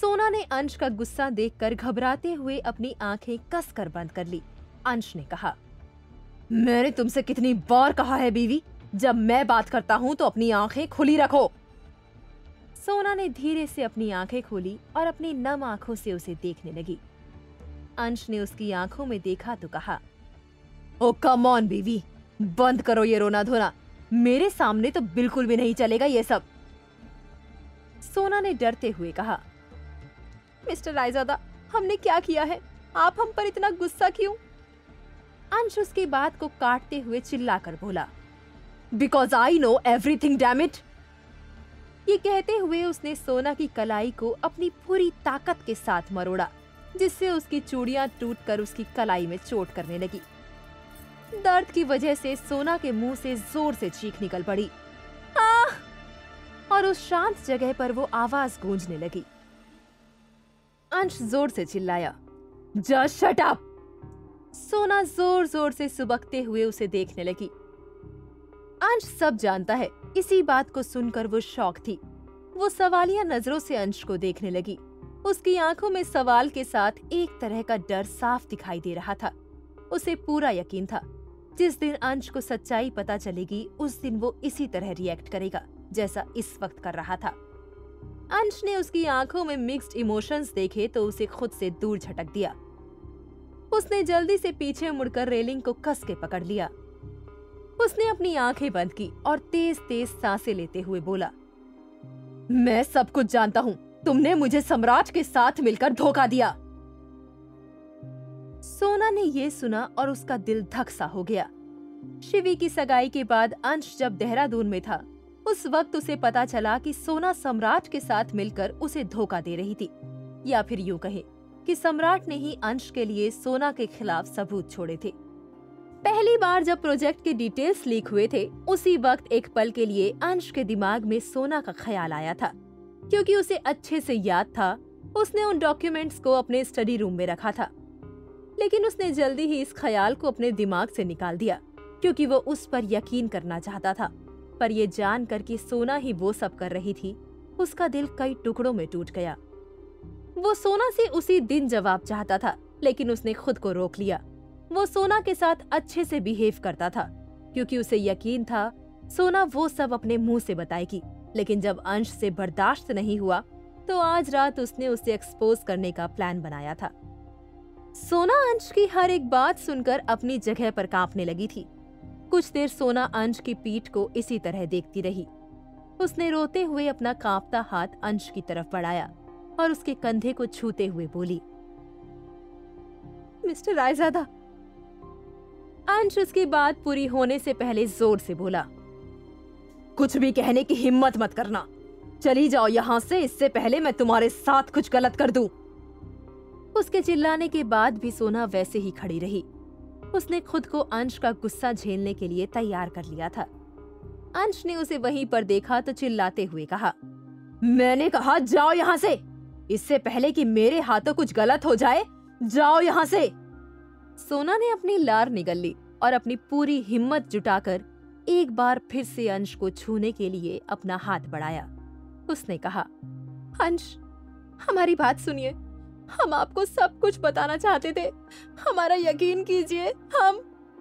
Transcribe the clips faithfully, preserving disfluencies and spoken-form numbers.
सोना ने अंश का गुस्सा देखकर घबराते हुए अपनी आंखें कसकर बंद कर ली। अंश ने कहा, मैंने तुमसे कितनी बार कहा है बीवी, जब मैं बात करता हूँ तो अपनी आंखें खुली रखो। सोना ने धीरे से अपनी आंखें खोली और अपनी नम आंखों से उसे देखने लगी। अंश ने उसकी आंखों में देखा तो कहा, ओ कम ऑन बीवी, बंद करो ये रोना धोना, मेरे सामने तो बिल्कुल भी नहीं चलेगा ये सब। सोना ने डरते हुए कहा, मिस्टर रायजादा, हमने क्या किया है? आप हम पर इतना गुस्सा क्यों? अंश उसकी बात को काटते हुए चिल्लाकर बोला, because I know everything damn it. ये कहते हुए उसने सोना की कलाई को अपनी पूरी ताकत के साथ मरोड़ा, जिससे उसकी चूड़ियां टूटकर उसकी कलाई में चोट करने लगी। दर्द की वजह से सोना के मुंह से जोर से चीख निकल पड़ी, आह! और उस शांत जगह पर वो आवाज गूंजने लगी। अंश जोर से चिल्लाया, जस्ट शट अप। सोना जोर जोर से सुबकते हुए उसे देखने लगी। अंश सब जानता है, इसी बात को सुनकर वो शॉक थी। वो सवालिया नजरों से अंश को देखने लगी। उसकी आंखों में सवाल के साथ एक तरह का डर साफ दिखाई दे रहा था। उसे पूरा यकीन था, जिस दिन अंश को सच्चाई पता चलेगी उस दिन वो इसी तरह रिएक्ट करेगा जैसा इस वक्त कर रहा था। अंश ने उसकी आंखों में मिक्स्ड इमोशंस देखे तो उसे खुद से दूर झटक दिया। उसने जल्दी से पीछे मुड़कर रेलिंग को कस के पकड़ लिया। उसने अपनी आंखें बंद की और तेज तेज सांसें लेते हुए बोला, मैं सब कुछ जानता हूँ, तुमने मुझे सम्राट के साथ मिलकर धोखा दिया। सोना ने ये सुना और उसका दिल धक सा हो गया। शिवी की सगाई के बाद अंश जब देहरादून में था, उस वक्त उसे पता चला कि सोना सम्राट के साथ मिलकर उसे धोखा दे रही थी, या फिर यूं कहे कि सम्राट ने ही अंश के लिए सोना के खिलाफ सबूत छोड़े थे। पहली बार जब प्रोजेक्ट के डिटेल्स लीक हुए थे, उसी वक्त एक पल के लिए अंश के दिमाग में सोना का ख्याल आया था, क्योंकि उसे अच्छे से याद था उसने उन डॉक्यूमेंट्स को अपने स्टडी रूम में रखा था। लेकिन उसने जल्दी ही इस ख्याल को अपने दिमाग से निकाल दिया, क्योंकि वो उस पर यकीन करना चाहता था। पर ये जानकर कि सोना ही वो सब कर रही थी, उसका दिल कई टुकड़ों में टूट गया। वो सोना से उसी दिन जवाब चाहता था, लेकिन उसने खुद को रोक लिया। वो सोना के साथ अच्छे से बिहेव करता था, क्योंकि उसे यकीन था सोना वो सब अपने मुंह से बताएगी। लेकिन जब अंश से बर्दाश्त नहीं हुआ तो आज रात उसने उसे एक्सपोज करने का प्लान बनाया था। सोना अंश की हर एक बात सुनकर अपनी जगह पर कांपने लगी थी। कुछ देर सोना अंश की पीठ को इसी तरह देखती रही। उसने रोते हुए अपना कांपता हाथ अंश की तरफ बढ़ाया और उसके कंधे को छूते हुए बोली, मिस्टर रायजादा। अंश उसकी बात पूरी होने से पहले जोर से बोला, कुछ भी कहने की हिम्मत मत करना, चली जाओ यहाँ से, इससे पहले मैं तुम्हारे साथ कुछ गलत कर दूं। उसके चिल्लाने के बाद भी सोना वैसे ही खड़ी रही। उसने खुद को अंश का गुस्सा झेलने के लिए तैयार कर लिया था। अंश ने उसे वहीं पर देखा तो चिल्लाते हुए कहा, मैंने कहा जाओ यहाँ से, इससे पहले कि मेरे हाथों कुछ गलत हो जाए, जाओ यहाँ से। सोना ने अपनी लार निगल ली और अपनी पूरी हिम्मत जुटाकर एक बार फिर से अंश को छूने के लिए अपना हाथ बढ़ाया। उसने कहा, अंश, हमारी बात सुनिए, हम आपको सब कुछ बताना चाहते थे, हमारा यकीन कीजिए। हम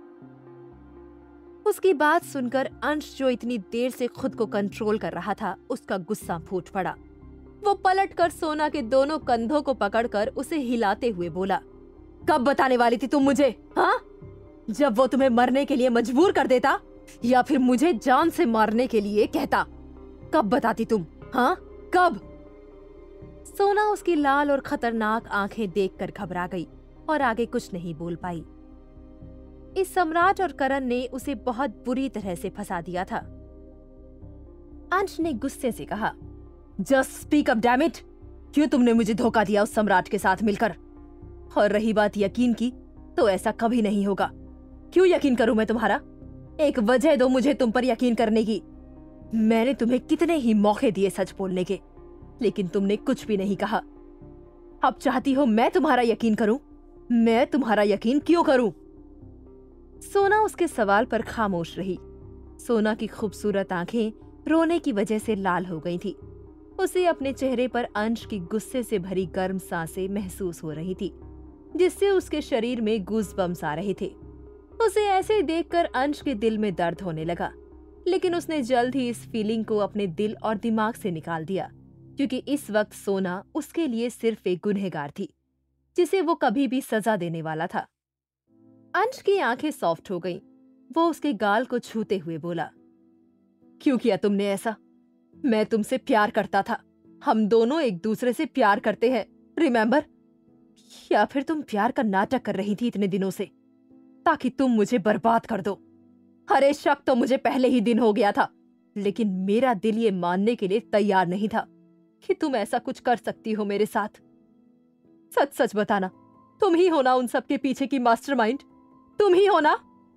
उसकी बात सुनकर अंश, जो इतनी देर से खुद को कंट्रोल कर रहा था, उसका गुस्सा फूट पड़ा। वो पलटकर सोना के दोनों कंधों को पकड़कर उसे हिलाते हुए बोला, कब बताने वाली थी तुम मुझे? हाँ, जब वो तुम्हें मरने के लिए मजबूर कर देता या फिर मुझे जान से मारने के लिए कहता, कब बताती तुम? हाँ, कब? सोना उसकी लाल और खतरनाक आंखें देखकर घबरा गई और आगे कुछ नहीं बोल पाई। इस सम्राट और करण ने उसे बहुत बुरी तरह से फंसा दिया था। अंश ने गुस्से से कहा, just speak up damn it, क्यों तुमने मुझे धोखा दिया उस सम्राट के साथ मिलकर? और रही बात यकीन की, तो ऐसा कभी नहीं होगा। क्यों यकीन करूं मैं तुम्हारा? एक वजह दो मुझे तुम पर यकीन करने की। मैंने तुम्हें कितने ही मौके दिए सच बोलने के, लेकिन तुमने कुछ भी नहीं कहा। अब चाहती हो मैं तुम्हारा यकीन करूं? मैं तुम्हारा यकीन क्यों करूं? सोना उसके सवाल पर खामोश रही। सोना की खूबसूरत आंखें रोने की वजह से लाल हो गई थी। उसे अपने चेहरे पर अंश की गुस्से से भरी गर्म सांसें महसूस हो रही थी, जिससे उसके शरीर में गूज़बम्स आ रहे थे। उसे ऐसे देखकर अंश के दिल में दर्द होने लगा, लेकिन उसने जल्द ही इस फीलिंग को अपने दिल और दिमाग से निकाल दिया, क्योंकि इस वक्त सोना उसके लिए सिर्फ एक गुनहगार थी, जिसे वो कभी भी सजा देने वाला था। अंश की आंखें सॉफ्ट हो गईं। वो उसके गाल को छूते हुए बोला, क्यों किया तुमने ऐसा? मैं तुमसे प्यार करता था। हम दोनों एक दूसरे से प्यार करते हैं, रिमेंबर? या फिर तुम प्यार का नाटक कर रही थी इतने दिनों से, ताकि तुम मुझे बर्बाद कर दो? अरे शक तो मुझे पहले ही दिन हो गया था, लेकिन मेरा दिल ये मानने के लिए तैयार नहीं था कि तुम ऐसा कुछ कर सकती हो मेरे साथ। सच सच बताना, तुम ही हो ना उन सब के पीछे की मास्टरमाइंड? तुम ही हो ना?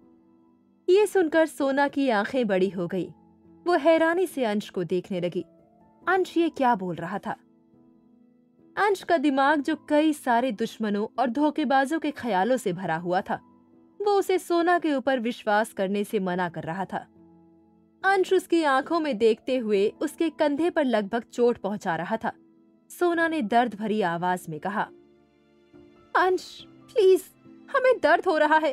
ये सुनकर सोना की आंखें बड़ी हो गई। वो हैरानी से अंश को देखने लगी। अंश ये क्या बोल रहा था? अंश का दिमाग, जो कई सारे दुश्मनों और धोखेबाजों के ख्यालों से भरा हुआ था, वो उसे सोना के ऊपर विश्वास करने से मना कर रहा था। अंश उसकी आंखों में देखते हुए उसके कंधे पर लगभग चोट पहुंचा रहा था। सोना ने दर्द भरी आवाज में कहा, अंश प्लीज, हमें दर्द हो रहा है।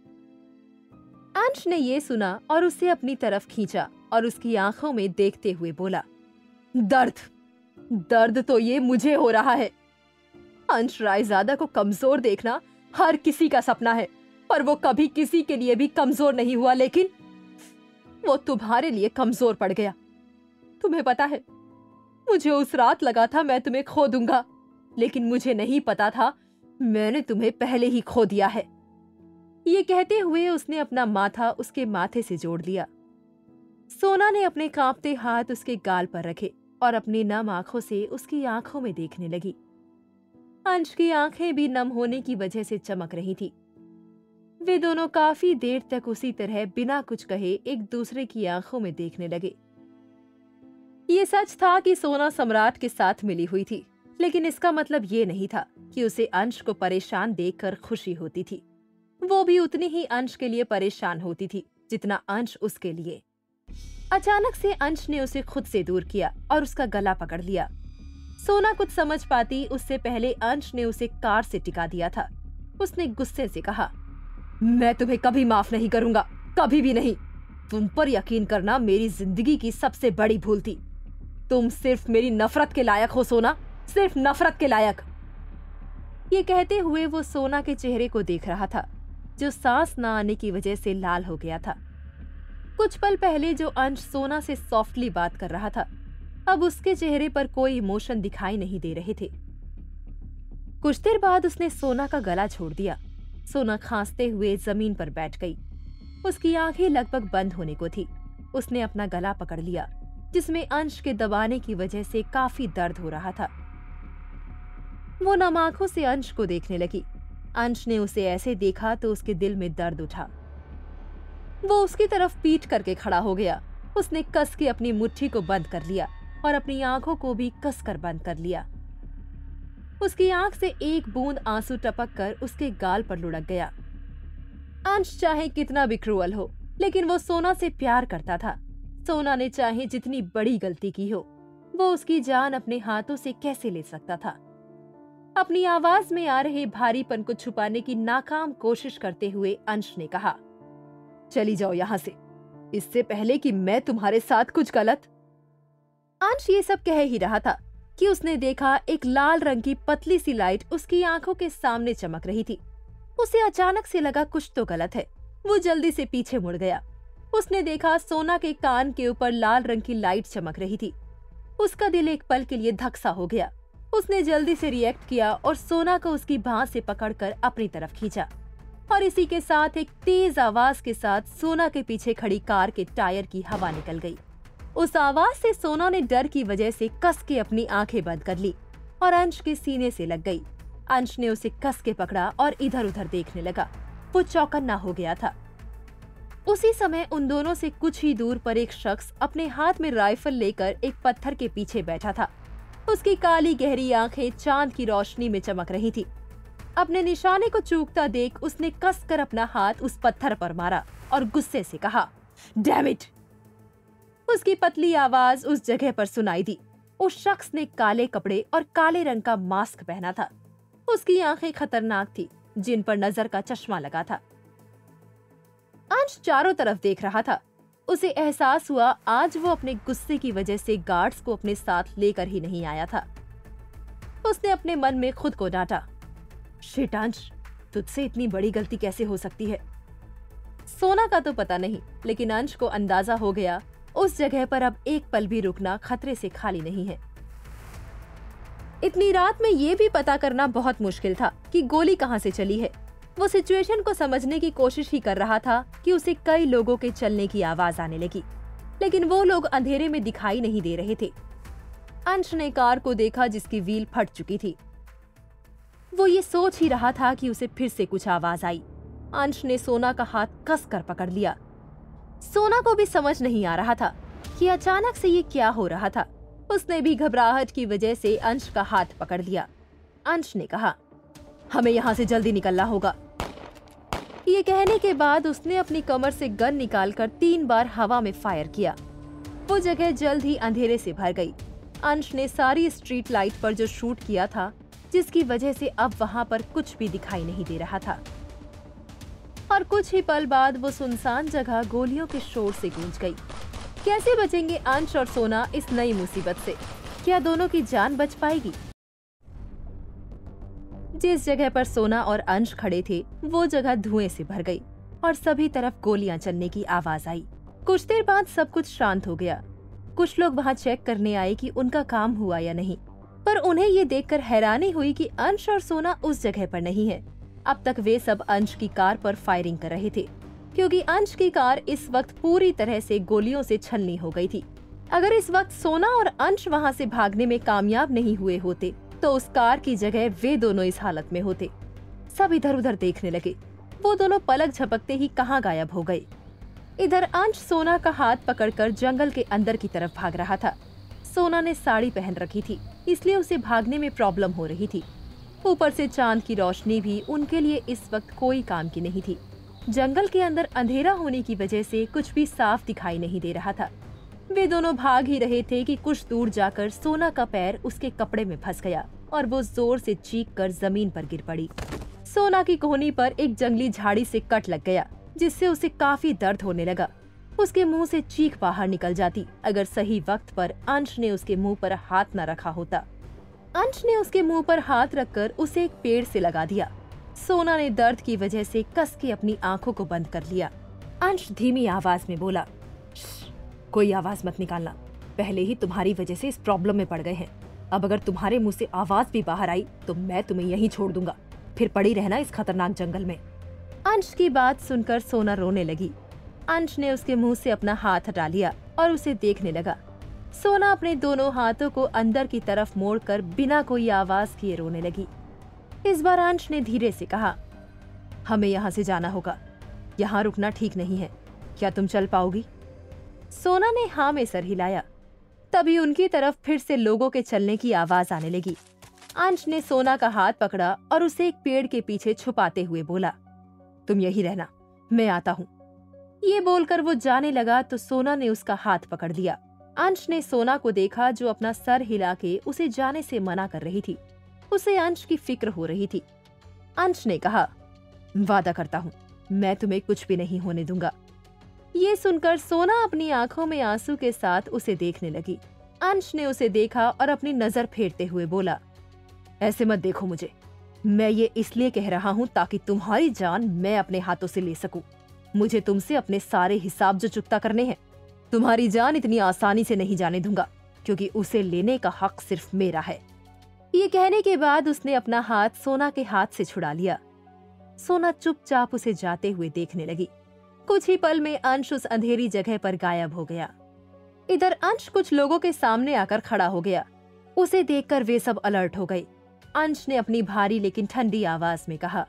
अंश ने ये सुना और उसे अपनी तरफ खींचा और उसकी आंखों में देखते हुए बोला, दर्द दर्द तो ये मुझे हो रहा है। अंश रायजादा को कमजोर देखना हर किसी का सपना है, पर वो कभी किसी के लिए भी कमजोर नहीं हुआ, लेकिन वो तुम्हारे लिए कमजोर पड़ गया। तुम्हें पता है, मुझे उस रात लगा था मैं तुम्हें खो दूंगा, लेकिन मुझे नहीं पता था मैंने तुम्हें पहले ही खो दिया है। ये कहते हुए उसने अपना माथा उसके माथे से जोड़ लिया। सोना ने अपने कांपते हाथ उसके गाल पर रखे और अपनी नम आंखों से उसकी आंखों में देखने लगी। अंश की आंखें भी नम होने की वजह से चमक रही थी। वे दोनों काफी देर तक उसी तरह बिना कुछ कहे एक दूसरे की आंखों में देखने लगे। ये सच था कि सोना सम्राट के साथ मिली हुई थी, लेकिन इसका मतलब ये नहीं था कि उसे अंश को परेशान देखकर खुशी होती थी। वो भी उतनी ही अंश के लिए परेशान होती थी जितना अंश उसके लिए। अचानक से अंश ने उसे खुद से दूर किया और उसका गला पकड़ लिया। सोना कुछ समझ पाती उससे पहले अंश ने उसे कार से टिका दिया था। उसने गुस्से से कहा, मैं तुम्हें कभी माफ नहीं करूंगा, कभी भी नहीं। तुम पर यकीन करना मेरी जिंदगी की सबसे बड़ी भूल थी। तुम सिर्फ मेरी नफरत के लायक हो सोना, सिर्फ नफरत के लायक। ये कहते हुए वो सोना के चेहरे को देख रहा था, जो सांस न आने की वजह से लाल हो गया था। कुछ पल पहले जो अंश सोना से सॉफ्टली बात कर रहा था, अब उसके चेहरे पर कोई इमोशन दिखाई नहीं दे रहे थे। कुछ देर बाद उसने सोना का गला छोड़ दिया। सोना खांसते हुए जमीन पर बैठ गई। उसकी आंखें लगभग बंद होने को थी। उसने अपना गला पकड़ लिया, जिसमें अंश के दबाने की वजह से काफी दर्द हो रहा था। वो नम आंखों से अंश को देखने लगी। अंश ने उसे ऐसे देखा तो उसके दिल में दर्द उठा। वो उसकी तरफ पीठ करके खड़ा हो गया। उसने कस के अपनी मुट्ठी को बंद कर लिया और अपनी आंखों को भी कसकर बंद कर लिया। उसकी आंख से एक बूंद आंसू टपक कर उसके गाल पर लुढ़क गया। अंश चाहे कितना भी क्रूअल हो, लेकिन वो सोना से प्यार करता था। सोना ने चाहे जितनी बड़ी गलती की हो, वो उसकी जान अपने हाथों से कैसे ले सकता था। अपनी आवाज में आ रहे भारीपन को छुपाने की नाकाम कोशिश करते हुए अंश ने कहा, चली जाओ यहाँ से, इससे पहले कि मैं तुम्हारे साथ कुछ गलत। अंश ये सब कह ही रहा था कि उसने देखा एक लाल रंग की पतली सी लाइट उसकी आंखों के सामने चमक रही थी। उसे अचानक से लगा कुछ तो गलत है। वो जल्दी से पीछे मुड़ गया। उसने देखा सोना के कान के ऊपर लाल रंग की लाइट चमक रही थी। उसका दिल एक पल के लिए धक्सा हो गया। उसने जल्दी से रिएक्ट किया और सोना को उसकी बांह से पकड़कर अपनी तरफ खींचा, और इसी के साथ एक तेज आवाज के साथ सोना के पीछे खड़ी कार के टायर की हवा निकल गई। उस आवाज से सोना ने डर की वजह से कस के अपनी आंखें बंद कर ली और अंश के सीने से लग गई। अंश ने उसे कस के पकड़ा और इधर उधर देखने लगा। वो चौकन्ना हो गया था। उसी समय उन दोनों से कुछ ही दूर पर एक शख्स अपने हाथ में राइफल लेकर एक पत्थर के पीछे बैठा था। उसकी काली गहरी आंखें चांद की रोशनी में चमक रही थी। अपने निशाने को चूकता देख उसने कसकर अपना हाथ उस पत्थर पर मारा और गुस्से से कहा, डैम इट। उसकी पतली आवाज उस जगह पर सुनाई दी। उस शख्स ने काले कपड़े और काले रंग का मास्क पहना था। उसकी आंखें खतरनाक थी, जिन पर नजर का चश्मा लगा था। अंश चारों तरफ देख रहा था। उसे एहसास हुआ आज वो अपने गुस्से की वजह से गार्ड्स को अपने साथ लेकर ही नहीं आया था। उसने अपने मन में खुद को डांटा, शिट अंश, तुझसे इतनी बड़ी गलती कैसे हो सकती है। सोना का तो पता नहीं, लेकिन अंश को अंदाजा हो गया उस जगह पर अब एक पल भी रुकना खतरे से खाली नहीं है। इतनी रात में ये भी पता करना बहुत मुश्किल था कि गोली कहां से चली है। वो सिचुएशन को समझने की कोशिश ही कर रहा था कि उसे कई लोगों के चलने की आवाज आने लगी, लेकिन वो लोग अंधेरे में दिखाई नहीं दे रहे थे। अंश ने कार को देखा जिसकी व्हील फट चुकी थी। वो ये सोच ही रहा था कि उसे फिर से कुछ आवाज आई। अंश ने सोना का हाथ कस कर पकड़ लिया। सोना को भी समझ नहीं आ रहा था कि अचानक से ये क्या हो रहा था। उसने भी घबराहट की वजह से अंश का हाथ पकड़ लिया। अंश ने कहा, हमें यहाँ से जल्दी निकलना होगा। ये कहने के बाद उसने अपनी कमर से गन निकालकर तीन बार हवा में फायर किया। वो जगह जल्द ही अंधेरे से भर गई। अंश ने सारी स्ट्रीट लाइट पर जो शूट किया था, जिसकी वजह से अब वहाँ पर कुछ भी दिखाई नहीं दे रहा था। और कुछ ही पल बाद वो सुनसान जगह गोलियों के शोर से गूंज गई। कैसे बचेंगे अंश और सोना इस नई मुसीबत से? क्या दोनों की जान बच पाएगी? जिस जगह पर सोना और अंश खड़े थे, वो जगह धुएं से भर गई और सभी तरफ गोलियां चलने की आवाज आई। कुछ देर बाद सब कुछ शांत हो गया। कुछ लोग वहां चेक करने आए कि उनका काम हुआ या नहीं, पर उन्हें ये देखकर हैरानी हुई कि अंश और सोना उस जगह पर नहीं है। अब तक वे सब अंश की कार पर फायरिंग कर रहे थे, क्योंकि अंश की कार इस वक्त पूरी तरह से गोलियों से छलनी हो गई थी। अगर इस वक्त सोना और अंश वहां से भागने में कामयाब नहीं हुए होते, तो उस कार की जगह वे दोनों इस हालत में होते। सब इधर उधर देखने लगे। वो दोनों पलक झपकते ही कहाँ गायब हो गए। इधर अंश सोना का हाथ पकड़कर जंगल के अंदर की तरफ भाग रहा था। सोना ने साड़ी पहन रखी थी, इसलिए उसे भागने में प्रॉब्लम हो रही थी। ऊपर से चांद की रोशनी भी उनके लिए इस वक्त कोई काम की नहीं थी। जंगल के अंदर अंधेरा होने की वजह से कुछ भी साफ दिखाई नहीं दे रहा था। वे दोनों भाग ही रहे थे कि कुछ दूर जाकर सोना का पैर उसके कपड़े में फंस गया और वो जोर से चीख कर जमीन पर गिर पड़ी। सोना की कोहनी पर एक जंगली झाड़ी से कट लग गया, जिससे उसे काफी दर्द होने लगा। उसके मुंह से चीख बाहर निकल जाती अगर सही वक्त पर अंश ने उसके मुंह पर हाथ न रखा होता। अंश ने उसके मुंह पर हाथ रखकर उसे एक पेड़ से लगा दिया। सोना ने दर्द की वजह से कस के अपनी आंखों को बंद कर लिया। अंश धीमी आवाज में बोला, कोई आवाज मत निकालना, पहले ही तुम्हारी वजह से इस प्रॉब्लम में पड़ गए हैं। अब अगर तुम्हारे मुंह से आवाज भी बाहर आई तो मैं तुम्हें यहीं छोड़ दूंगा, फिर पड़ी रहना इस खतरनाक जंगल में। अंश की बात सुनकर सोना रोने लगी। अंश ने उसके मुंह से अपना हाथ हटा लिया और उसे देखने लगा। सोना अपने दोनों हाथों को अंदर की तरफ मोड़कर बिना कोई आवाज किए रोने लगी। इस बार अंश ने धीरे से कहा, हमें यहाँ से जाना होगा, यहाँ रुकना ठीक नहीं है, क्या तुम चल पाओगी? सोना ने हाँ में सर हिलाया। तभी उनकी तरफ फिर से लोगों के चलने की आवाज आने लगी। अंश ने सोना का हाथ पकड़ा और उसे एक पेड़ के पीछे छुपाते हुए बोला, तुम यही रहना, मैं आता हूँ। ये बोलकर वो जाने लगा तो सोना ने उसका हाथ पकड़ लिया। अंश ने सोना को देखा जो अपना सर हिला के उसे जाने से मना कर रही थी। उसे अंश की फिक्र हो रही थी। अंश ने कहा, वादा करता हूँ मैं तुम्हें कुछ भी नहीं होने दूंगा। ये सुनकर सोना अपनी आंखों में आंसू के साथ उसे देखने लगी। अंश ने उसे देखा और अपनी नजर फेरते हुए बोला, ऐसे मत देखो मुझे, मैं ये इसलिए कह रहा हूँ ताकि तुम्हारी जान मैं अपने हाथों से ले सकूं। मुझे तुमसे अपने सारे हिसाब जो चुकता करने हैं, तुम्हारी जान इतनी आसानी से नहीं जाने दूंगा, क्योंकि उसे लेने का हक सिर्फ मेरा है। ये कहने के बाद उसने अपना हाथ सोना के हाथ से छुड़ा लिया। सोना चुपचाप उसे जाते हुए देखने लगी। कुछ ही पल में अंश उस अंधेरी जगह पर गायब हो गया। इधर अंश कुछ लोगों के सामने आकर खड़ा हो गया। उसे देखकर वे सब अलर्ट हो गए। अंश ने अपनी भारी लेकिन ठंडी आवाज में कहा,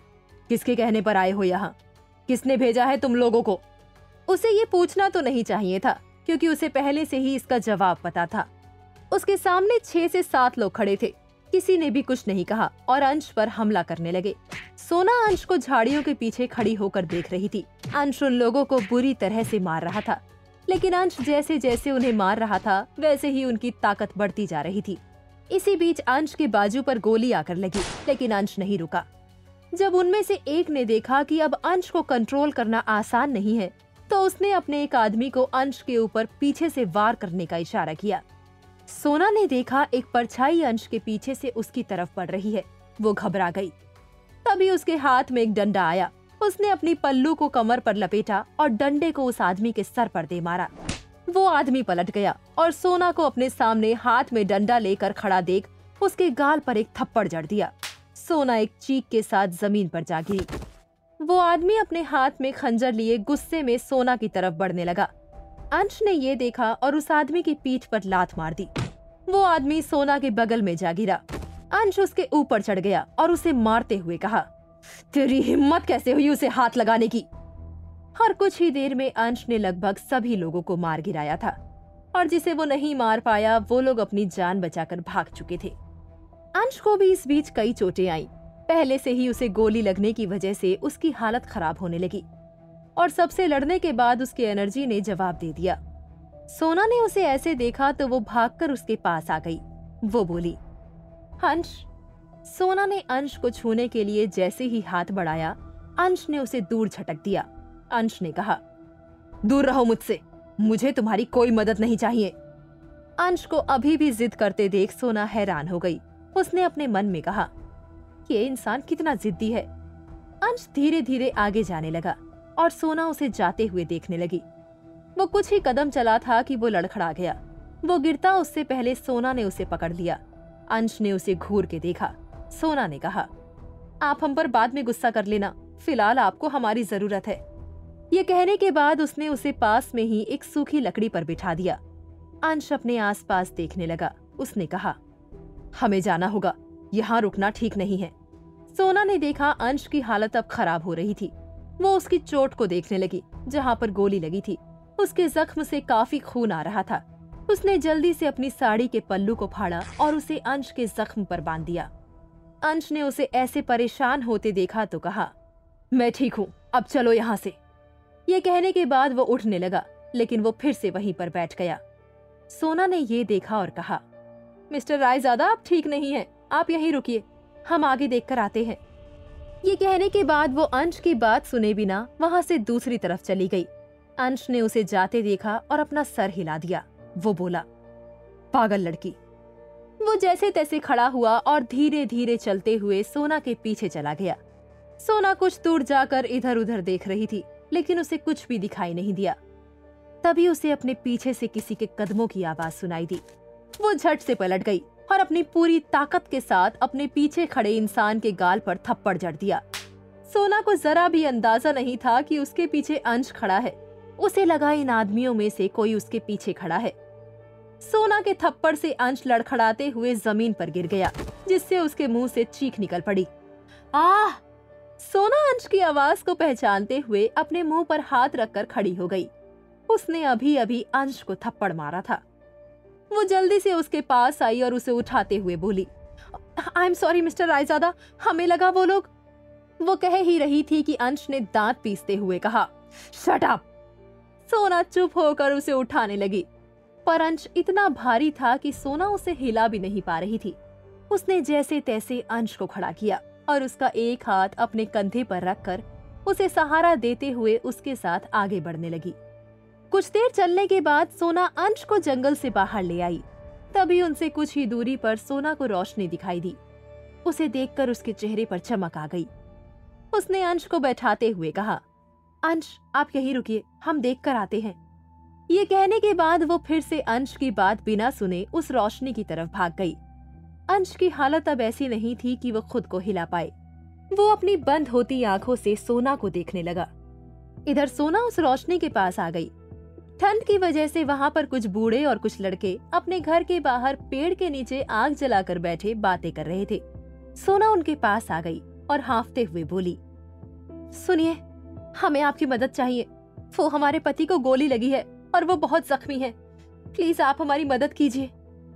किसके कहने पर आए हो यहाँ? किसने भेजा है तुम लोगों को? उसे ये पूछना तो नहीं चाहिए था, क्योंकि उसे पहले से ही इसका जवाब पता था। उसके सामने छह से सात लोग खड़े थे। किसी ने भी कुछ नहीं कहा और अंश पर हमला करने लगे। सोना अंश को झाड़ियों के पीछे खड़ी होकर देख रही थी। अंश उन लोगों को बुरी तरह से मार रहा था। लेकिन अंश जैसे जैसे उन्हें मार रहा था वैसे ही उनकी ताकत बढ़ती जा रही थी। इसी बीच अंश के बाजू पर गोली आकर लगी, लेकिन अंश नहीं रुका। जब उनमें से एक ने देखा कि अब अंश को कंट्रोल करना आसान नहीं है, तो उसने अपने एक आदमी को अंश के ऊपर पीछे से वार करने का इशारा किया। सोना ने देखा एक परछाई अंश के पीछे से उसकी तरफ बढ़ रही है। वो घबरा गई। तभी उसके हाथ में एक डंडा आया। उसने अपनी पल्लू को कमर पर लपेटा और डंडे को उस आदमी के सर पर दे मारा। वो आदमी पलट गया और सोना को अपने सामने हाथ में डंडा लेकर खड़ा देख उसके गाल पर एक थप्पड़ जड़ दिया। सोना एक चीख के साथ जमीन पर जा गिरी। वो आदमी अपने हाथ में खंजर लिए गुस्से में सोना की तरफ बढ़ने लगा। अंश ने ये देखा और उस आदमी की पीठ पर लात मार दी। वो आदमी सोना के बगल में जा गिरा। अंश उसके ऊपर चढ़ गया और उसे मारते हुए कहा, तेरी हिम्मत कैसे हुई उसे हाथ लगाने की? और कुछ ही देर में अंश ने लगभग सभी लोगों को मार गिराया था और जिसे वो नहीं मार पाया वो लोग अपनी जान बचाकर भाग चुके थे। अंश को भी इस बीच कई चोटें आईं। पहले से ही उसे गोली लगने की वजह से उसकी हालत खराब होने लगी और सबसे लड़ने के बाद उसकी एनर्जी ने जवाब दे दिया। सोना ने उसे ऐसे देखा तो वो भागकर उसके पास आ गई। वो बोली, अंश। सोना ने अंश को छूने के लिए जैसे ही हाथ बढ़ाया, अंश ने उसे दूर झटक दिया। अंश ने कहा, दूर रहो मुझसे, मुझे तुम्हारी कोई मदद नहीं चाहिए। अंश को अभी भी जिद करते देख सोना हैरान हो गई। उसने अपने मन में कहा, ये इंसान कितना जिद्दी है। अंश धीरे धीरे आगे जाने लगा और सोना उसे जाते हुए देखने लगी। वो कुछ ही कदम चला था कि वो लड़खड़ा गया। वो गिरता उससे पहले सोना ने उसे पकड़ लिया। अंश ने उसे घूर के देखा। सोना ने कहा, आप हम पर बाद में गुस्सा कर लेना, फिलहाल आपको हमारी जरूरत है। ये कहने के बाद उसने उसे पास में ही एक सूखी लकड़ी पर बिठा दिया। अंश अपने आसपास देखने लगा। उसने कहा, हमें जाना होगा, यहाँ रुकना ठीक नहीं है। सोना ने देखा अंश की हालत अब खराब हो रही थी। वो उसकी चोट को देखने लगी जहाँ पर गोली लगी थी। उसके जख्म से काफी खून आ रहा था। उसने जल्दी से अपनी साड़ी के पल्लू को फाड़ा और उसे अंश के जख्म पर बांध दिया। अंश ने उसे ऐसे परेशान होते देखा तो कहा, मैं ठीक हूँ, अब चलो यहाँ से। ये कहने के बाद वो उठने लगा, लेकिन वो फिर से वहीं पर बैठ गया। सोना ने ये देखा और कहा, मिस्टर रायजादा, आप ठीक नहीं हैं, आप यहीं रुकिए, हम आगे देखकर आते हैं। ये कहने के बाद वो अंश की बात सुने बिना वहाँ से दूसरी तरफ चली गई। अंश ने उसे जाते देखा और अपना सर हिला दिया। वो बोला, पागल लड़की। वो जैसे तैसे खड़ा हुआ और धीरे धीरे चलते हुए सोना के पीछे चला गया। सोना कुछ दूर जाकर इधर उधर देख रही थी, लेकिन उसे कुछ भी दिखाई नहीं दिया। तभी उसे अपने पीछे से किसी के कदमों की आवाज सुनाई दी। वो झट से पलट गई और अपनी पूरी ताकत के साथ अपने पीछे खड़े इंसान के गाल पर थप्पड़ जड़ दिया। सोना को जरा भी अंदाजा नहीं था कि उसके पीछे अंश खड़ा है। उसे लगा इन आदमियों में से कोई उसके पीछे खड़ा है। सोना के थप्पड़ से अंश लड़खड़ाते हुए जमीन पर गिर गया, जिससे उसके मुंह से चीख निकल पड़ी। आह! सोना अंश की आवाज को पहचानते हुए अपने मुंह पर हाथ रखकर खड़ी हो गई। उसने अभी अभी अंश को थप्पड़ मारा था। वो जल्दी से उसके पास आई और उसे उठाते हुए बोली, I am sorry mister Raizada, हमें लगा वो लोग। वो कह ही रही थी कि अंश ने दांत पीसते हुए कहा, शट अप। सोना चुप होकर उसे उठाने लगी, पर अंश इतना भारी था कि सोना उसे हिला भी नहीं पा रही थी। उसने जैसे तैसे अंश को खड़ा किया और उसका एक हाथ अपने कंधे पर रखकर उसे सहारा देते हुए उसके साथ आगे बढ़ने लगी। कुछ देर चलने के बाद सोना अंश को जंगल से बाहर ले आई। तभी उनसे कुछ ही दूरी पर सोना को रोशनी दिखाई दी। उसे देखकर उसके चेहरे पर चमक आ गई। उसने अंश को बैठाते हुए कहा, अंश आप यहीं रुकिए, हम देख कर आते हैं। ये कहने के बाद वो फिर से अंश की बात बिना सुने उस रोशनी की तरफ भाग गई। अंश की हालत अब ऐसी नहीं थी कि वो खुद को हिला पाए। वो अपनी बंद होती आंखों से सोना को देखने लगा। इधर सोना उस रोशनी के पास आ गई। ठंड की वजह से वहाँ पर कुछ बूढ़े और कुछ लड़के अपने घर के बाहर पेड़ के नीचे आग जलाकर बैठे बातें कर रहे थे। सोना उनके पास आ गई और हांफते हुए बोली, सुनिए, हमें आपकी मदद चाहिए। वो हमारे पति को गोली लगी है और वो बहुत जख्मी है। प्लीज आप हमारी मदद कीजिए।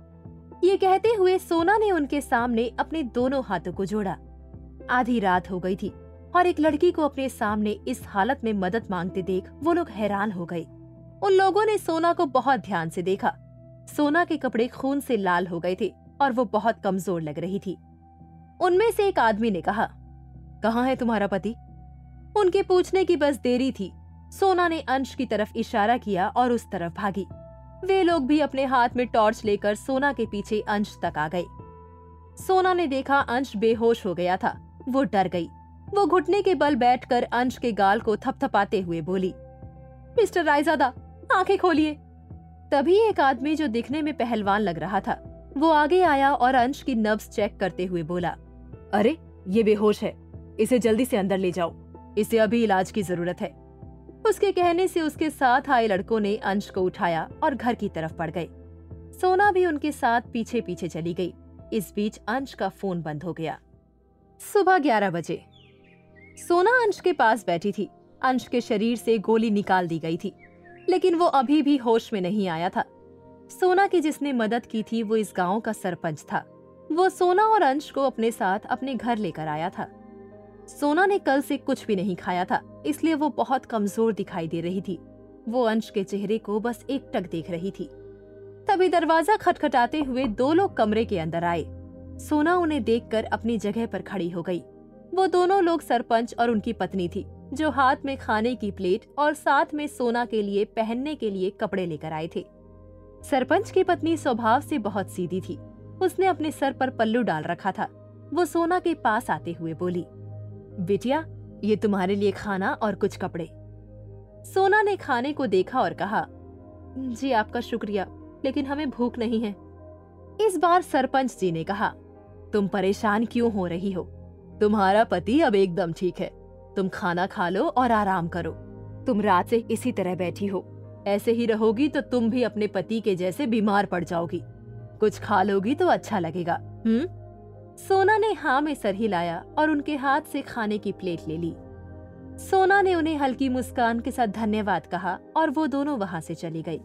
ये कहते हुए सोना ने उनके सामने अपने दोनों हाथों को जोड़ा। आधी रात हो गई थी और एक लड़की को अपने सामने इस हालत में मदद मांगते देख वो लोग हैरान हो गए। उन लोगों ने सोना को बहुत ध्यान से देखा। सोना के कपड़े खून से लाल हो गए थे और वो बहुत कमजोर लग रही थी। उनमें से एक आदमी ने कहा, कहाँ है तुम्हारा पति? उनके पूछने की बस देरी थी। सोना ने अंश की तरफ इशारा किया और उस तरफ भागी। वे लोग भी अपने हाथ में टॉर्च लेकर सोना के पीछे अंश तक आ गए। सोना ने देखा अंश बेहोश हो गया था। वो डर गई। वो घुटने के बल बैठकर अंश के गाल को थपथपाते हुए बोली, मिस्टर रायजादा, आंखें खोलिए। तभी एक आदमी जो दिखने में पहलवान लग रहा था, वो आगे आया और अंश की नब्ज चेक करते हुए बोला, अरे ये बेहोश है, इसे जल्दी से अंदर ले जाओ, इसे अभी इलाज की जरूरत है। उसके कहने से उसके साथ आए लड़कों ने अंश को उठाया और घर की तरफ बढ़ गए। सोना भी उनके साथ पीछे पीछे चली गई। इस बीच अंश का फोन बंद हो गया। सुबह ग्यारह बजे सोना अंश के पास बैठी थी। अंश के शरीर से गोली निकाल दी गई थी, लेकिन वो अभी भी होश में नहीं आया था। सोना की जिसने मदद की थी वो इस गांव का सरपंच था। वो सोना और अंश को अपने साथ अपने घर लेकर आया था। सोना ने कल से कुछ भी नहीं खाया था, इसलिए वो बहुत कमजोर दिखाई दे रही थी। वो अंश के चेहरे को बस एकटक देख रही थी। तभी दरवाजा खटखटाते हुए दो लोग कमरे के अंदर आए। सोना उन्हें देखकर अपनी जगह पर खड़ी हो गई। वो दोनों लोग सरपंच और उनकी पत्नी थी, जो हाथ में खाने की प्लेट और साथ में सोना के लिए पहनने के लिए कपड़े लेकर आए थे। सरपंच की पत्नी स्वभाव से बहुत सीधी थी। उसने अपने सर पर पल्लू डाल रखा था। वो सोना के पास आते हुए बोली, बिटिया, ये तुम्हारे लिए खाना और कुछ कपड़े। सोना ने खाने को देखा और कहा, जी आपका शुक्रिया, लेकिन हमें भूख नहीं है। इस बार सरपंच जी ने कहा, तुम परेशान क्यों हो रही हो? तुम्हारा पति अब एकदम ठीक है। तुम खाना खा लो और आराम करो। तुम रात से इसी तरह बैठी हो, ऐसे ही रहोगी तो तुम भी अपने पति के जैसे बीमार पड़ जाओगी। कुछ खा लोगी तो अच्छा लगेगा। हम्म? सोना ने हाँ में सर हिलाया और उनके हाथ से खाने की प्लेट ले ली। सोना ने उन्हें हल्की मुस्कान के साथ धन्यवाद कहा और वो दोनों वहाँ से चली गई।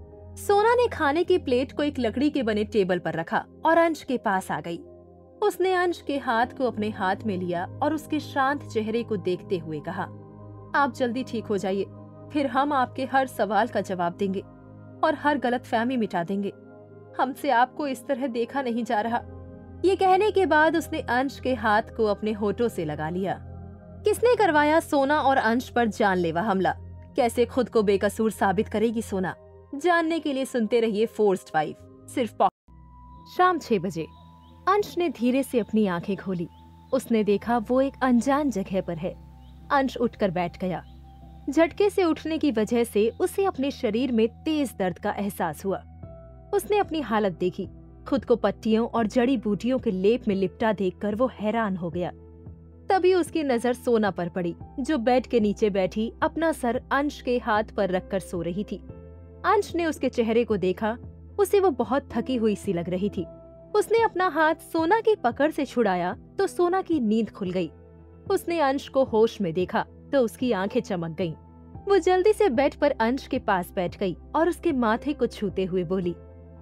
सोना ने खाने की प्लेट को एक लकड़ी के बने टेबल पर रखा और अंश के पास आ गई। उसने अंश के हाथ को अपने हाथ में लिया और उसके शांत चेहरे को देखते हुए कहा, आप जल्दी ठीक हो जाइए, फिर हम आपके हर सवाल का जवाब देंगे और हर गलतफहमी मिटा देंगे। हमसे आपको इस तरह देखा नहीं जा रहा। ये कहने के बाद उसने अंश के हाथ को अपने होठों से लगा लिया। किसने करवाया सोना और अंश पर जानलेवा हमला? कैसे खुद को बेकसूर साबित करेगी सोना? जानने के लिए सुनते रहिए फोर्स्ड वाइफ, सिर्फ पॉकेट। शाम छह बजे अंश ने धीरे से अपनी आंखें खोली। उसने देखा वो एक अनजान जगह पर है। अंश उठकर बैठ गया। झटके से उठने की वजह से उसे अपने शरीर में तेज दर्द का एहसास हुआ। उसने अपनी हालत देखी। खुद को पट्टियों और जड़ी बूटियों के लेप में लिपटा देखकर वो हैरान हो गया। तभी उसकी नजर सोना पर पड़ी, जो बेड के नीचे बैठी अपना सर अंश के हाथ पर रखकर सो रही थी। अंश ने उसके चेहरे को देखा। उसे वो बहुत थकी हुई सी लग रही थी। उसने अपना हाथ सोना की पकड़ से छुड़ाया तो सोना की नींद खुल गई। उसने अंश को होश में देखा तो उसकी आंखें चमक गईं। वो जल्दी से बेड पर अंश के पास बैठ गई और उसके माथे को छूते हुए बोली,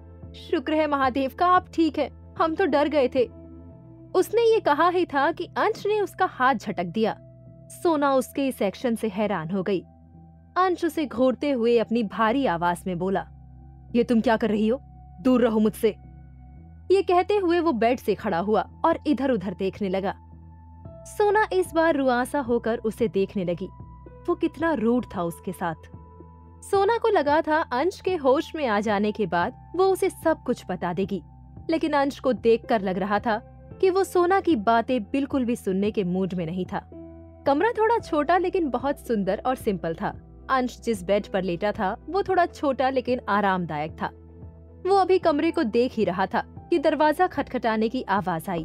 शुक्र है महादेव का आप ठीक है, हम तो डर गए थे। उसने ये कहा ही था कि अंश ने उसका हाथ झटक दिया। सोना उसके इस एक्शन से हैरान हो गई। अंश उसे घूरते हुए अपनी भारी आवाज में बोला, ये तुम क्या कर रही हो? दूर रहो मुझसे। ये कहते हुए वो बेड से खड़ा हुआ और इधर उधर देखने लगा। सोना इस बार रुआसा होकर उसे देखने लगी। वो कितना रूड था उसके साथ। सोना को लगा था अंश के होश में आ जाने के बाद वो उसे सब कुछ बता देगी, लेकिन अंश को देखकर लग रहा था कि वो सोना की बातें बिल्कुल भी सुनने के मूड में नहीं था। कमरा थोड़ा छोटा लेकिन बहुत सुंदर और सिंपल था। अंश जिस बेड पर लेटा था वो थोड़ा छोटा लेकिन आरामदायक था। वो अभी कमरे को देख ही रहा था कि दरवाजा खटखटाने की आवाज आई।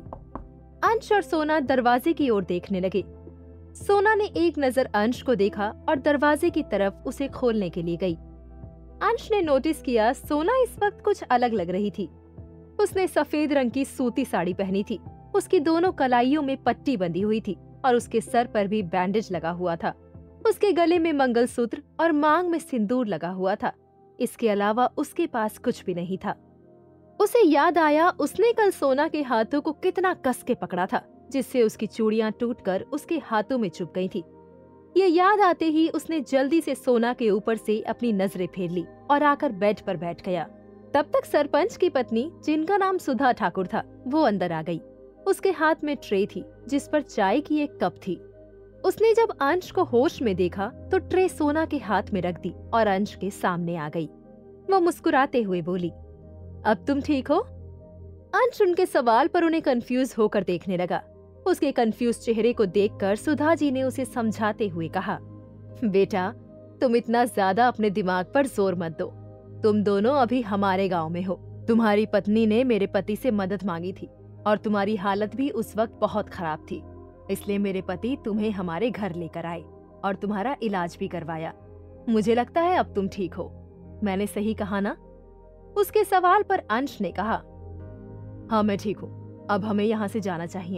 अंश और सोना दरवाजे की ओर देखने लगे। सोना ने एक नजर अंश को देखा और दरवाजे की तरफ उसे खोलने के लिए गई। अंश ने नोटिस किया सोना इस वक्त कुछ अलग लग रही थी। उसने सफेद रंग की सूती साड़ी पहनी थी। उसकी दोनों कलाइयों में पट्टी बंधी हुई थी और उसके सर पर भी बैंडेज लगा हुआ था। उसके गले में मंगलसूत्र और मांग में सिंदूर लगा हुआ था। इसके अलावा उसके पास कुछ भी नहीं था। उसे याद आया उसने कल सोना के हाथों को कितना कस के पकड़ा था, जिससे उसकी चूड़ियां टूटकर उसके हाथों में चुभ गई थी। ये याद आते ही उसने जल्दी से सोना के ऊपर से अपनी नजरें फेर ली और आकर बेड पर बैठ गया। तब तक सरपंच की पत्नी, जिनका नाम सुधा ठाकुर था, वो अंदर आ गई। उसके हाथ में ट्रे थी जिस पर चाय की एक कप थी। उसने जब अंश को होश में देखा तो ट्रे सोना के हाथ में रख दी और अंश के सामने आ गई। वो मुस्कुराते हुए बोली, अब तुम ठीक हो? अंश उनके सवाल पर उन्हें कंफ्यूज होकर देखने लगा। उसके कंफ्यूज चेहरे को देखकर सुधा जी ने उसे समझाते हुए कहा, बेटा, तुम इतना ज्यादा अपने दिमाग पर जोर मत दो। तुम दोनों अभी हमारे गांव में हो। तुम्हारी पत्नी ने मेरे पति से मदद मांगी थी और तुम्हारी हालत भी उस वक्त बहुत खराब थी, इसलिए मेरे पति तुम्हें हमारे घर लेकर आए और तुम्हारा इलाज भी करवाया। मुझे लगता है अब तुम ठीक हो। मैंने सही कहा ना? उसके सवाल पर अंश ने कहा, हाँ मैं ठीक हूँ, अब हमें यहाँ से जाना चाहिए।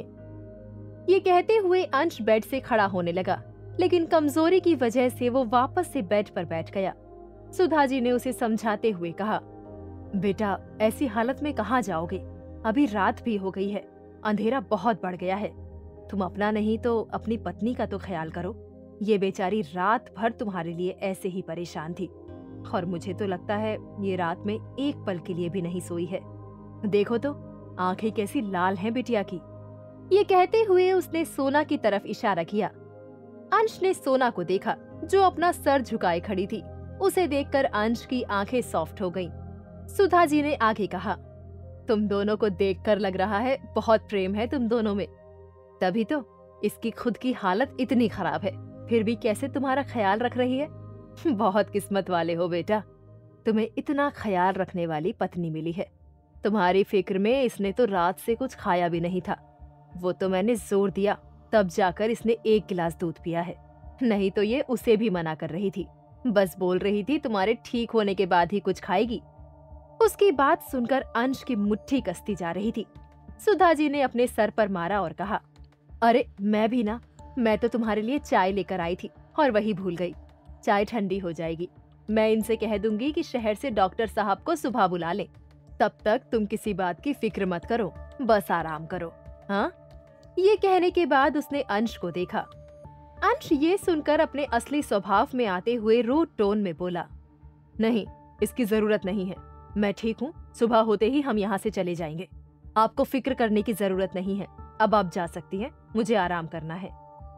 ये कहते हुए अंश बेड से खड़ा होने लगा, लेकिन कमजोरी की वजह से वो वापस से बेड पर बैठ गया। सुधा जी ने उसे समझाते हुए कहा, बेटा, ऐसी हालत में कहाँ जाओगे? अभी रात भी हो गई है, अंधेरा बहुत बढ़ गया है। तुम अपना नहीं तो अपनी पत्नी का तो ख्याल करो। ये बेचारी रात भर तुम्हारे लिए ऐसे ही परेशान थी और मुझे तो लगता है ये रात में एक पल के लिए भी नहीं सोई है। देखो तो आंखें कैसी लाल हैं बिटिया की। ये कहते हुए उसने सोना की तरफ इशारा किया। अंश ने सोना को देखा जो अपना सर झुकाए खड़ी थी। उसे देखकर अंश की आंखें सॉफ्ट हो गईं। सुधा जी ने आगे कहा, तुम दोनों को देखकर लग रहा है बहुत प्रेम है तुम दोनों में। तभी तो इसकी खुद की हालत इतनी खराब है, फिर भी कैसे तुम्हारा ख्याल रख रही है। बहुत किस्मत वाले हो बेटा, तुम्हें इतना ख्याल रखने वाली पत्नी मिली है। तुम्हारी फिक्र में इसने तो रात से कुछ खाया भी नहीं था। वो तो मैंने जोर दिया तब जाकर इसने एक गिलास दूध पिया है, नहीं तो ये उसे भी मना कर रही थी। बस बोल रही थी तुम्हारे ठीक होने के बाद ही कुछ खाएगी। उसकी बात सुनकर अंश की मुट्ठी कसती जा रही थी। सुधा जी ने अपने सर पर मारा और कहा, अरे मैं भी ना, मैं तो तुम्हारे लिए चाय लेकर आई थी और वही भूल गई। चाय ठंडी हो जाएगी। मैं इनसे कह दूंगी कि शहर से डॉक्टर साहब को सुबह बुला लें। तब तक तुम किसी बात की फिक्र मत करो, बस आराम करो। हाँ? ये कहने के बाद उसने अंश को देखा। अंश ये सुनकर अपने असली स्वभाव में आते हुए रूड टोन में बोला, नहीं, इसकी जरूरत नहीं है। मैं ठीक हूँ, सुबह होते ही हम यहाँ से चले जाएंगे। आपको फिक्र करने की जरूरत नहीं है। अब आप जा सकती हैं, मुझे आराम करना है।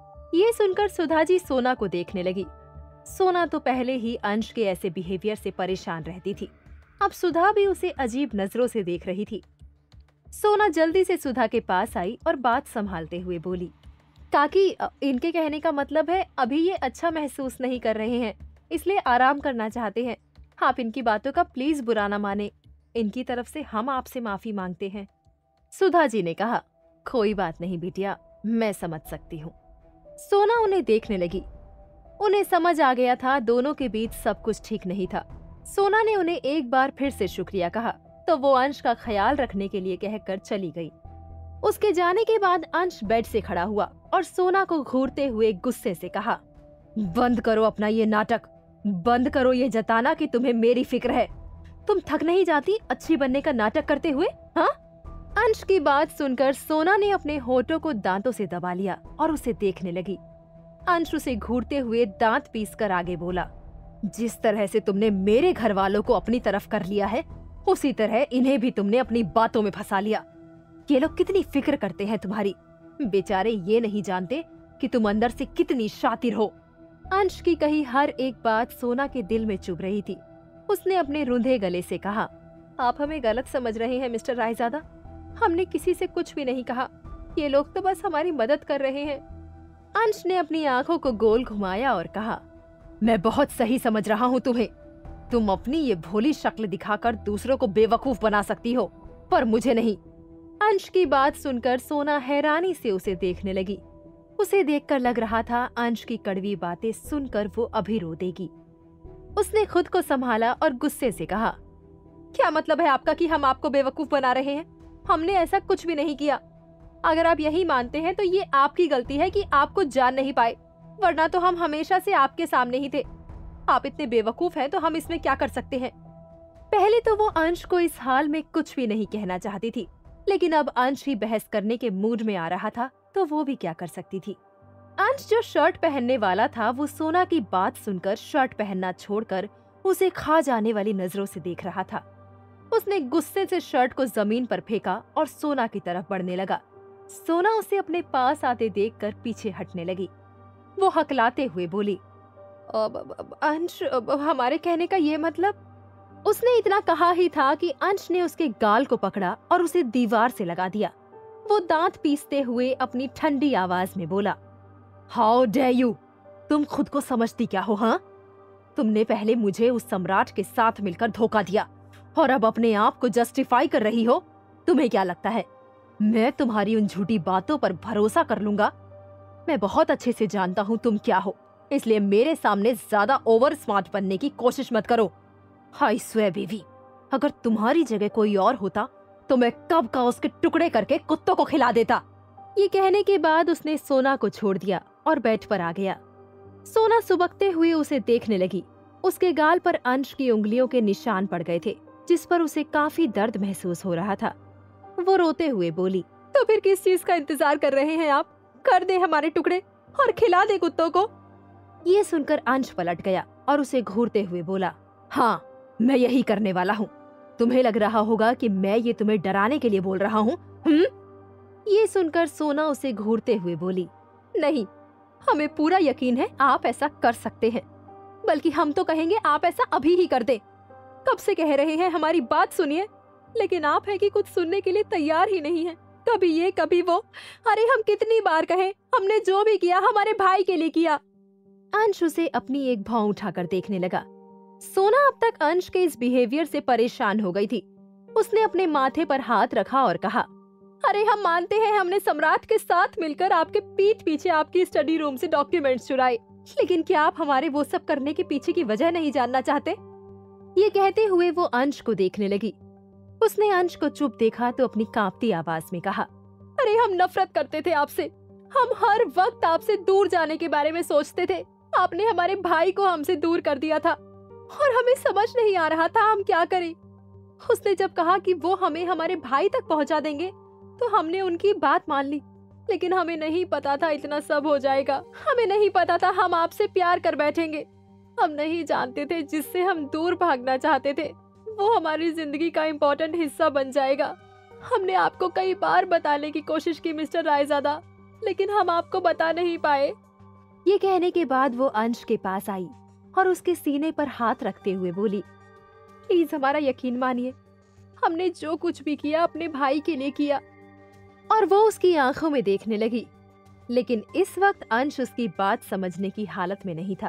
ये सुनकर सुधा जी सोना को देखने लगी। सोना तो पहले ही अंश के ऐसे बिहेवियर से परेशान रहती थी, अब सुधा भी उसे अजीब नजरों से देख रही थी। सोना जल्दी से सुधा के पास आई और बात संभालते हुए बोली, काकी, इनके कहने का मतलब है अभी ये अच्छा महसूस नहीं कर रहे हैं, इसलिए आराम करना चाहते हैं। आप इनकी बातों का प्लीज बुरा ना माने। इनकी तरफ से हम आपसे माफी मांगते हैं। सुधा जी ने कहा, कोई बात नहीं बिटिया, मैं समझ सकती हूँ। सोना उन्हें देखने लगी। उन्हें समझ आ गया था दोनों के बीच सब कुछ ठीक नहीं था। सोना ने उन्हें एक बार फिर से शुक्रिया कहा तो वो अंश का ख्याल रखने के लिए कहकर चली गई। उसके जाने के बाद अंश बेड से खड़ा हुआ और सोना को घूरते हुए गुस्से से कहा, बंद करो अपना ये नाटक, बंद करो ये जताना कि तुम्हें मेरी फिक्र है। तुम थक नहीं जाती अच्छी बनने का नाटक करते हुए? हाँ? अंश की बात सुनकर सोना ने अपने होठों को दांतों से दबा लिया और उसे देखने लगी। अंश उसे घूरते हुए दांत पीसकर आगे बोला, जिस तरह से तुमने मेरे घर वालों को अपनी तरफ कर लिया है, उसी तरह इन्हें भी तुमने अपनी बातों में फंसा लिया। ये लोग कितनी फिक्र करते हैं तुम्हारी, बेचारे ये नहीं जानते कि तुम अंदर से कितनी शातिर हो। अंश की कही हर एक बात सोना के दिल में चुभ रही थी। उसने अपने रूंधे गले से कहा, आप हमें गलत समझ रहे हैं मिस्टर रायजादा, हमने किसी से कुछ भी नहीं कहा। ये लोग तो बस हमारी मदद कर रहे हैं। अंश ने अपनी आंखों को गोल घुमाया और कहा, मैं बहुत सही समझ रहा हूँ तुम्हें। तुम अपनी ये भोली शक्ल दिखाकर दूसरों को बेवकूफ बना सकती हो, पर मुझे नहीं। अंश की बात सुनकर सोना हैरानी से उसे देखने लगी। उसे देखकर लग रहा था अंश की कड़वी बातें सुनकर वो अभी रो देगी। उसने खुद को संभाला और गुस्से से कहा, क्या मतलब है आपका कि हम आपको बेवकूफ बना रहे हैं? हमने ऐसा कुछ भी नहीं किया। अगर आप यही मानते हैं तो ये आपकी गलती है कि आप कुछ जान नहीं पाए, वरना तो हम हमेशा से आपके सामने ही थे। आप इतने बेवकूफ हैं तो हम इसमें क्या कर सकते हैं? पहले तो वो अंश को इस हाल में कुछ भी नहीं कहना चाहती थी, लेकिन अब अंश ही बहस करने के मूड में आ रहा था तो वो भी क्या कर सकती थी। अंश जो शर्ट पहनने वाला था वो सोना की बात सुनकर शर्ट पहनना छोड़कर उसे खा जाने वाली नजरों से देख रहा था। उसने गुस्से से शर्ट को जमीन पर फेंका और सोना की तरफ बढ़ने लगा। सोना उसे अपने पास आते देखकर पीछे हटने लगी। वो हकलाते हुए बोली, अब, अब, अब, अंश अब, हमारे कहने का ये मतलब। उसने इतना कहा ही था कि अंश ने उसके गाल को पकड़ा और उसे दीवार से लगा दिया। वो दांत पीसते हुए अपनी ठंडी आवाज में बोला, हाउ डेयर यू, तुम खुद को समझती क्या हो? हाँ, तुमने पहले मुझे उस सम्राट के साथ मिलकर धोखा दिया और अब अपने आप को जस्टिफाई कर रही हो। तुम्हें क्या लगता है मैं तुम्हारी उन झूठी बातों पर भरोसा कर लूंगा? मैं बहुत अच्छे से जानता हूँ तुम क्या हो, इसलिए मेरे सामने ज्यादा ओवर स्मार्ट बनने की कोशिश मत करो। हाय स्वे बेबी, अगर तुम्हारी जगह कोई और होता तो मैं कब का उसके टुकड़े करके कुत्तों को खिला देता। ये कहने के बाद उसने सोना को छोड़ दिया और बेड पर आ गया। सोना सुबकते हुए उसे देखने लगी। उसके गाल पर अंश की उंगलियों के निशान पड़ गए थे, जिस पर उसे काफी दर्द महसूस हो रहा था। वो रोते हुए बोली, तो फिर किस चीज का इंतजार कर रहे हैं आप? कर दे हमारे टुकड़े और खिला दे कुत्तों को। ये सुनकर अंश पलट गया और उसे घूरते हुए बोला, हाँ, मैं यही करने वाला हूँ। तुम्हें लग रहा होगा कि मैं ये तुम्हें डराने के लिए बोल रहा हूँ, हम्म? ये सुनकर सोना उसे घूरते हुए बोली, नहीं, हमें पूरा यकीन है आप ऐसा कर सकते हैं, बल्कि हम तो कहेंगे आप ऐसा अभी ही कर दे। कब से कह रहे हैं हमारी बात सुनिए, लेकिन आप है कि कुछ सुनने के लिए तैयार ही नहीं है। कभी ये कभी वो, अरे हम कितनी बार कहें, हमने जो भी किया हमारे भाई के लिए किया। अंश उसे अपनी एक भौं उठाकर देखने लगा। सोना अब तक अंश के इस बिहेवियर से परेशान हो गई थी। उसने अपने माथे पर हाथ रखा और कहा, अरे हम मानते हैं हमने सम्राट के साथ मिलकर आपके पीठ पीछे आपकी स्टडी रूम से डॉक्यूमेंट्स चुराए, लेकिन क्या आप हमारे वो सब करने के पीछे की वजह नहीं जानना चाहते? ये कहते हुए वो अंश को देखने लगी। उसने अंश को चुप देखा तो अपनी कांपती आवाज में कहा, अरे हम नफरत करते थे आपसे, हम हर वक्त आपसे दूर जाने के बारे में सोचते थे। आपने हमारे भाई को हमसे दूर कर दिया था और हमें समझ नहीं आ रहा था हम क्या करें। उसने जब कहा कि वो हमें हमारे भाई तक पहुंचा देंगे तो हमने उनकी बात मान ली, लेकिन हमें नहीं पता था इतना सब हो जाएगा। हमें नहीं पता था हम आपसे प्यार कर बैठेंगे। हम नहीं जानते थे जिससे हम दूर भागना चाहते थे वो हमारी जिंदगी का इम्पोर्टेंट हिस्सा बन जाएगा। हमने आपको कई बार बताने की कोशिश की मिस्टर रायजादा, लेकिन हम आपको बता नहीं पाए। ये कहने के बाद वो अंश के पास आई और उसके सीने पर हाथ रखते हुए बोली, प्लीज हमारा यकीन मानिए, हमने जो कुछ भी किया अपने भाई के लिए किया। और वो उसकी आंखों में देखने लगी, लेकिन इस वक्त अंश उसकी बात समझने की हालत में नहीं था।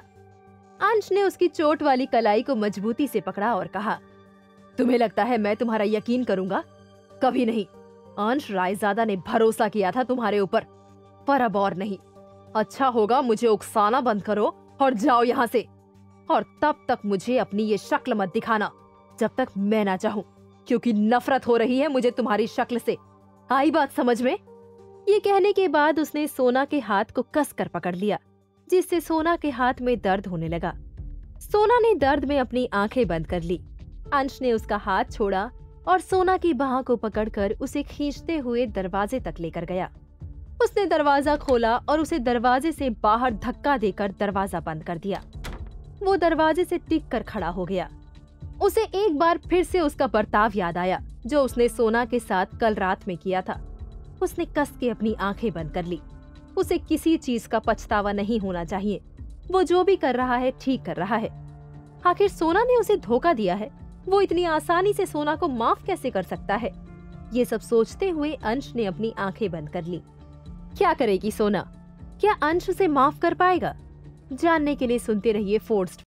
अंश ने उसकी चोट वाली कलाई को मजबूती से पकड़ा और कहा, तुम्हें लगता है मैं तुम्हारा यकीन करूंगा? कभी नहीं। अंश रायजादा ने भरोसा किया था तुम्हारे ऊपर, पर अब और नहीं। अच्छा होगा मुझे उकसाना बंद करो और जाओ यहाँ से, और तब तक मुझे अपनी ये शक्ल मत दिखाना जब तक मैं ना चाहूं, क्योंकि नफरत हो रही है मुझे तुम्हारी शक्ल से। आई बात समझ में? ये कहने के बाद उसने सोना के हाथ को कस कर पकड़ लिया, जिससे सोना के हाथ में दर्द होने लगा। सोना ने दर्द में अपनी आंखें बंद कर ली। अंश ने उसका हाथ छोड़ा और सोना की बाह को पकड़कर उसे खींचते हुए दरवाजे तक लेकर गया। उसने दरवाजा खोला और उसे दरवाजे से बाहर धक्का देकर दरवाजा बंद कर दिया। वो दरवाजे से टिक कर खड़ा हो गया। उसे एक बार फिर से उसका बर्ताव याद आया जो उसने सोना के साथ कल रात में किया था। उसने कस के अपनी आंखें बंद कर ली। उसे किसी चीज का पछतावा नहीं होना चाहिए। वो जो भी कर रहा है ठीक कर रहा है। आखिर सोना ने उसे धोखा दिया है, वो इतनी आसानी से सोना को माफ कैसे कर सकता है? ये सब सोचते हुए अंश ने अपनी आंखें बंद कर ली। क्या करेगी सोना? क्या अंश उसे माफ कर पाएगा? जानने के लिए सुनते रहिए फोर्स्ड